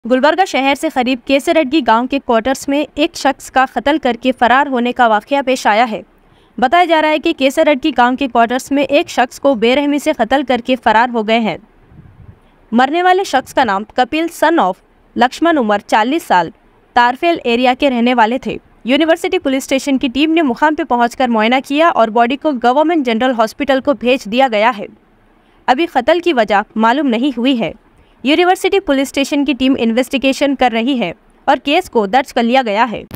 गुलबर्गा शहर से करीब केसरअड्डी गांव के क्वार्टर्स में एक शख्स का कत्ल करके फरार होने का वाकया पेश आया है। बताया जा रहा है कि केसरअड्डी गांव के क्वार्टर्स में एक शख्स को बेरहमी से कत्ल करके फरार हो गए हैं। मरने वाले शख्स का नाम कपिल सन ऑफ लक्ष्मण, उम्र 40 साल, तारफेल एरिया के रहने वाले थे। यूनिवर्सिटी पुलिस स्टेशन की टीम ने मुकाम पर पहुंचकर मुआयना किया और बॉडी को गवर्नमेंट जनरल हॉस्पिटल को भेज दिया गया है। अभी कत्ल की वजह मालूम नहीं हुई है। यूनिवर्सिटी पुलिस स्टेशन की टीम इन्वेस्टिगेशन कर रही है और केस को दर्ज कर लिया गया है।